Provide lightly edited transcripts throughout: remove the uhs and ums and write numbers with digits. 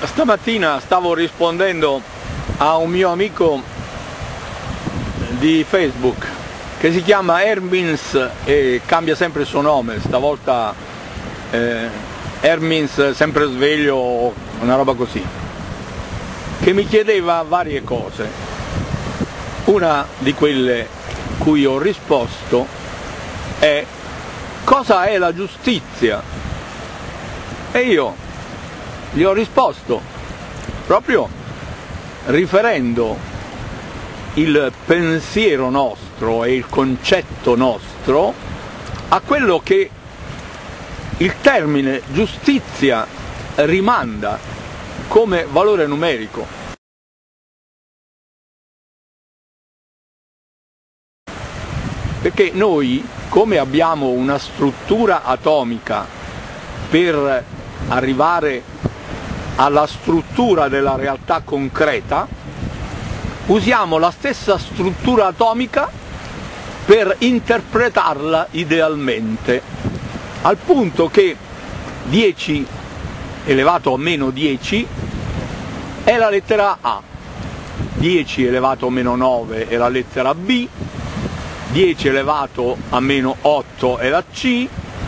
Stamattina stavo rispondendo a un mio amico di Facebook che si chiama Hermins e cambia sempre il suo nome, stavolta Hermins sempre sveglio, una roba così, che mi chiedeva varie cose. Una di quelle cui ho risposto è: cosa è la giustizia? E io gli ho risposto proprio riferendo il pensiero nostro e il concetto nostro a quello che il termine giustizia rimanda come valore numerico. Perché noi, come abbiamo una struttura atomica per arrivare alla struttura della realtà concreta, usiamo la stessa struttura atomica per interpretarla idealmente, al punto che 10 elevato a meno 10 è la lettera A, 10 elevato a meno 9 è la lettera B, 10 elevato a meno 8 è la C.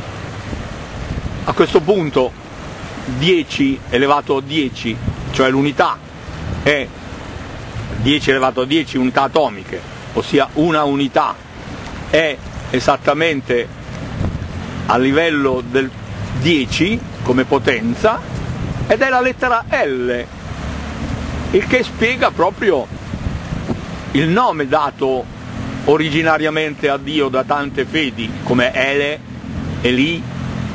A questo punto 10 elevato a 10, cioè l'unità, è 10 elevato a 10 unità atomiche, ossia una unità è esattamente a livello del 10 come potenza, ed è la lettera L, il che spiega proprio il nome dato originariamente a Dio da tante fedi, come Ele, Eli,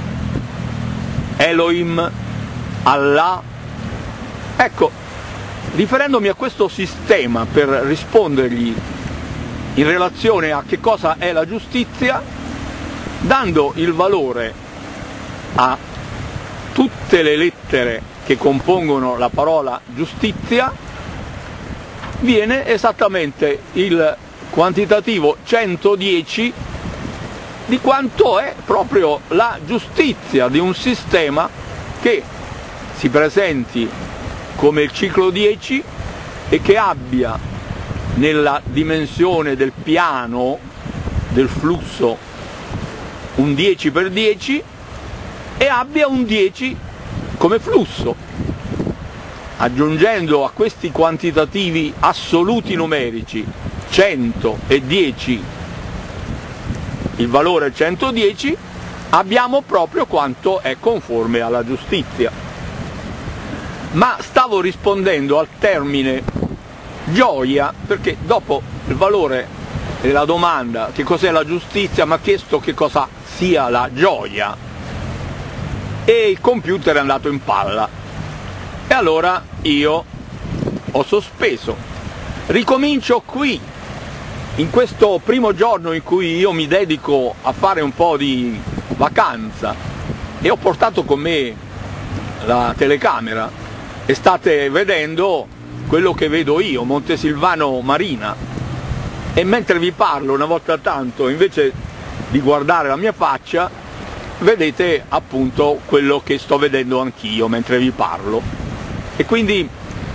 Elohim, Allah. Ecco, riferendomi a questo sistema per rispondergli in relazione a che cosa è la giustizia, dando il valore a tutte le lettere che compongono la parola giustizia, viene esattamente il quantitativo 110 di quanto è proprio la giustizia di un sistema che si presenti come il ciclo 10 e che abbia nella dimensione del piano del flusso un 10 per 10 e abbia un 10 come flusso. Aggiungendo a questi quantitativi assoluti numerici 100 e 10 il valore 110, abbiamo proprio quanto è conforme alla giustizia. Ma stavo rispondendo al termine gioia, perché dopo il valore della domanda che cos'è la giustizia mi ha chiesto che cosa sia la gioia, e il computer è andato in palla. E allora io ho sospeso. Ricomincio qui, in questo primo giorno in cui io mi dedico a fare un po' di vacanza, e ho portato con me la telecamera e state vedendo quello che vedo io, Montesilvano Marina, e mentre vi parlo una volta tanto, invece di guardare la mia faccia, vedete appunto quello che sto vedendo anch'io mentre vi parlo. E quindi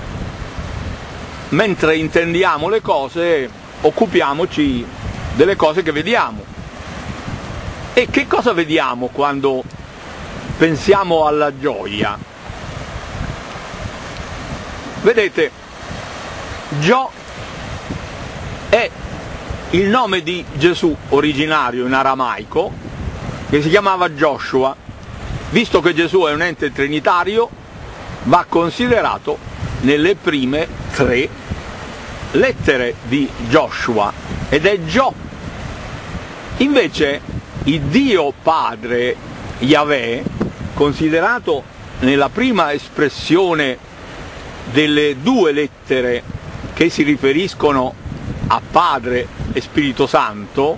mentre intendiamo le cose occupiamoci delle cose che vediamo. E che cosa vediamo quando pensiamo alla gioia? Vedete, Gio è il nome di Gesù originario in aramaico, che si chiamava Joshua. Visto che Gesù è un ente trinitario, va considerato nelle prime 3 lettere di Joshua, ed è Gio. Invece il Dio Padre Yahweh, considerato nella prima espressione delle 2 lettere che si riferiscono a Padre e Spirito Santo,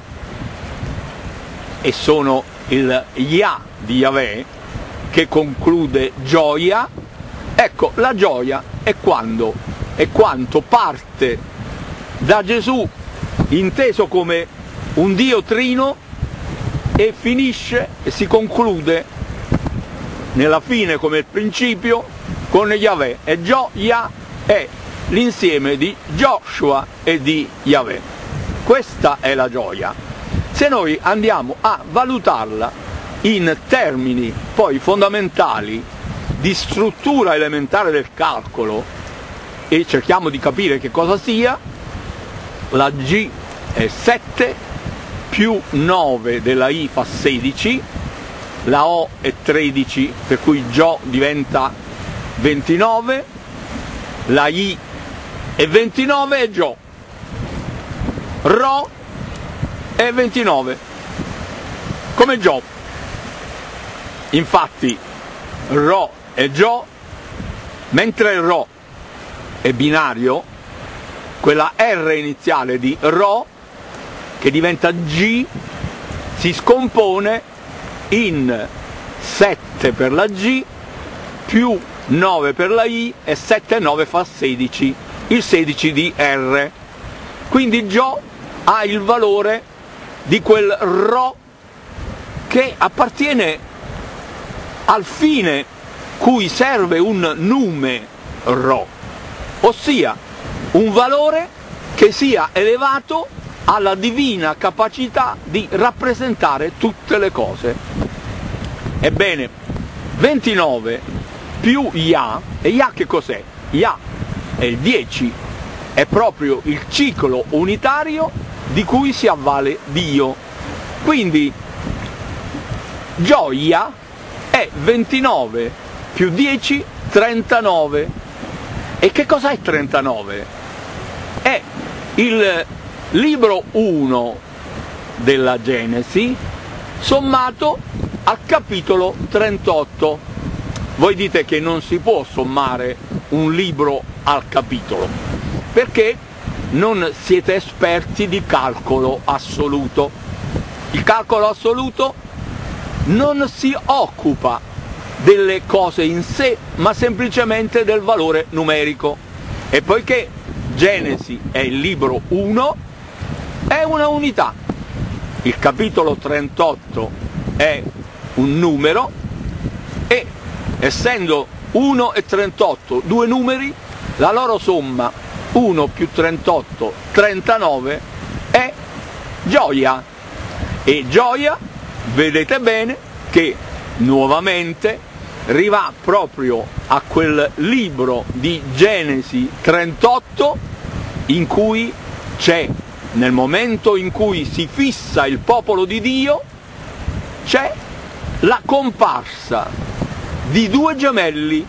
e sono il Yah di Yahweh, che conclude gioia. Ecco, la gioia è quanto parte da Gesù, inteso come un Dio trino, e finisce e si conclude nella fine come il principio con Yahweh, e Gioia è l'insieme di Joshua e di Yahweh. Questa è la gioia. Se noi andiamo a valutarla in termini poi fondamentali di struttura elementare del calcolo e cerchiamo di capire che cosa sia, la G è 7, più 9 della I fa 16, la O è 13, per cui Gio diventa 29, la I è 29 e Gio, Ro è 29, come Gio. Infatti Ro e Gio, mentre il Ro è binario, quella R iniziale di Ro, che diventa G, si scompone in 7 per la G, più 9 per la I, e 7 e 9 fa 16, il 16 di R. Quindi Gio ha il valore di quel Ro che appartiene al fine cui serve un numero, ossia un valore che sia elevato alla divina capacità di rappresentare tutte le cose. Ebbene, 29 più Yah, e Yah che cos'è? Yah è il 10, è proprio il ciclo unitario di cui si avvale Dio. Quindi gioia è 29 più 10, 39. E che cos'è 39? È il libro 1 della Genesi sommato al capitolo 38. Voi dite che non si può sommare un libro al capitolo, perché non siete esperti di calcolo assoluto. Il calcolo assoluto non si occupa delle cose in sé, ma semplicemente del valore numerico. E poiché Genesi è il libro 1, è una unità. Il capitolo 38 è un numero e, essendo 1 e 38 due numeri, la loro somma 1 più 38, 39, è gioia. E gioia, vedete bene, che nuovamente rivà proprio a quel libro di Genesi 38 in cui c'è, nel momento in cui si fissa il popolo di Dio, c'è la comparsa di due gemelli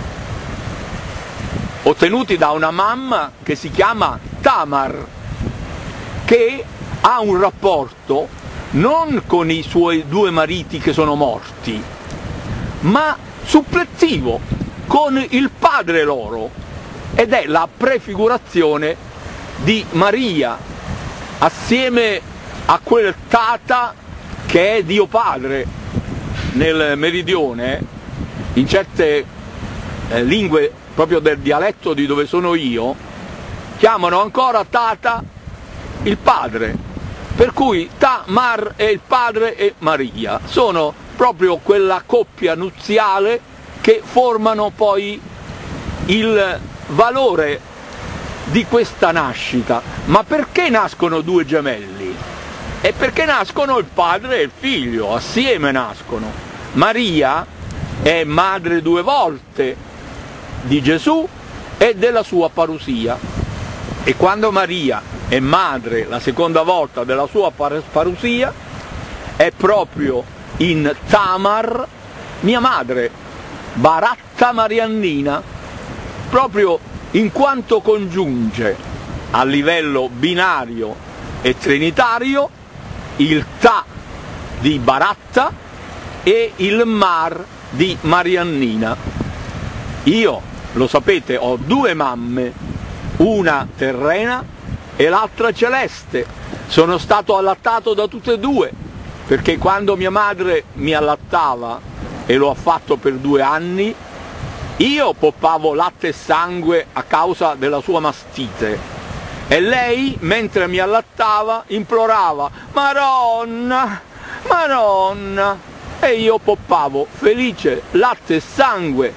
ottenuti da una mamma che si chiama Tamar, che ha un rapporto non con i suoi due mariti che sono morti, ma suppletivo con il padre loro, ed è la prefigurazione di Maria assieme a quel Tata che è Dio Padre. Nel meridione, in certe lingue proprio del dialetto di dove sono io, chiamano ancora Tata il padre, per cui Tamar è il padre e Maria sono proprio quella coppia nuziale che formano poi il valore di questa nascita. Ma perché nascono due gemelli? È perché nascono il padre e il figlio, assieme nascono. Maria è madre due volte di Gesù e della sua parusia, e quando Maria è madre la seconda volta della sua parusia è proprio in Tamar, mia madre, Baratta Mariannina, proprio in quanto congiunge a livello binario e trinitario il Ta di Baratta e il Mar di Mariannina. Io, lo sapete, ho due mamme, una terrena e l'altra celeste. Sono stato allattato da tutte e due, perché quando mia madre mi allattava, e lo ha fatto per 2 anni, io poppavo latte e sangue a causa della sua mastite, e lei, mentre mi allattava, implorava Maronna, Maronna, e io poppavo felice latte e sangue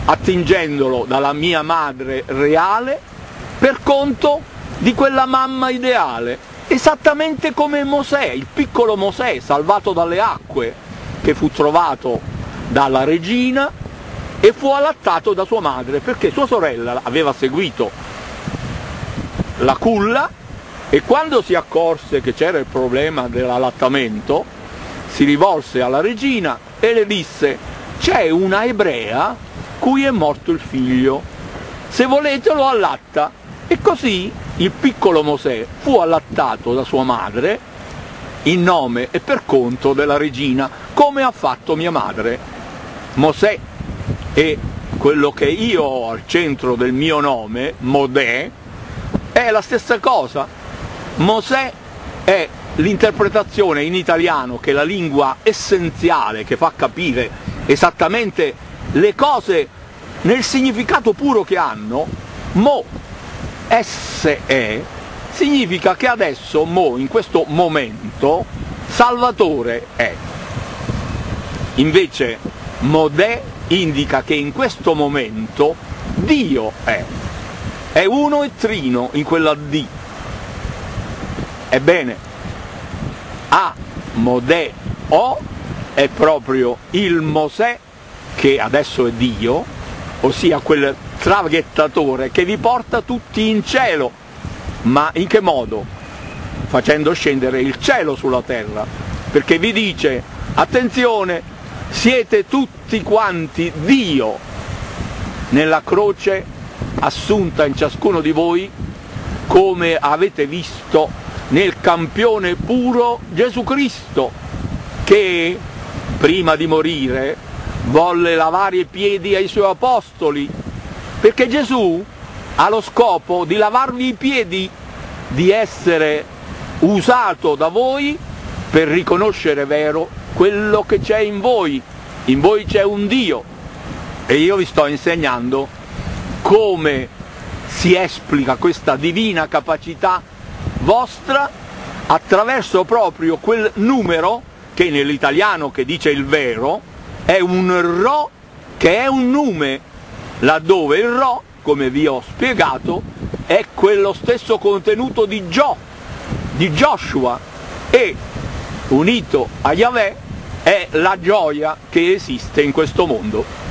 attingendolo dalla mia madre reale per conto di quella mamma ideale, esattamente come Mosè, il piccolo Mosè salvato dalle acque, che fu trovato dalla regina e fu allattato da sua madre, perché sua sorella aveva seguito la culla e quando si accorse che c'era il problema dell'allattamento si rivolse alla regina e le disse: c'è una ebrea cui è morto il figlio, se volete lo allatta. E così il piccolo Mosè fu allattato da sua madre in nome e per conto della regina, come ha fatto mia madre. Mosè è quello che io ho al centro del mio nome, Modè, è la stessa cosa. Mosè è l'interpretazione in italiano, che è la lingua essenziale, che fa capire esattamente le cose nel significato puro che hanno. Mo, S-E, significa che adesso, mo, in questo momento, Salvatore è. Invece Modè indica che in questo momento Dio è uno e trino in quella D. Ebbene, A, Modè, O è proprio il Mosè che adesso è Dio, ossia quel traghettatore che vi porta tutti in cielo. Ma in che modo? Facendo scendere il cielo sulla terra, perché vi dice: attenzione, siete tutti quanti Dio nella croce assunta in ciascuno di voi, come avete visto nel campione puro Gesù Cristo, che prima di morire volle lavare i piedi ai suoi apostoli, perché Gesù ha lo scopo di lavarvi i piedi, di essere usato da voi per riconoscere vero quello che c'è in voi. In voi c'è un Dio e io vi sto insegnando come si esplica questa divina capacità vostra attraverso proprio quel numero che nell'italiano che dice il vero è un Ro, che è un nume, laddove il Ro, come vi ho spiegato, è quello stesso contenuto di Joshua, e unito a Yahweh è la gioia che esiste in questo mondo.